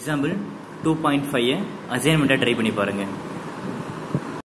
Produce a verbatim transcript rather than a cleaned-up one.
Example two point five அசைன்மெண்ட்டாக try பண்ணி பாருங்கள்.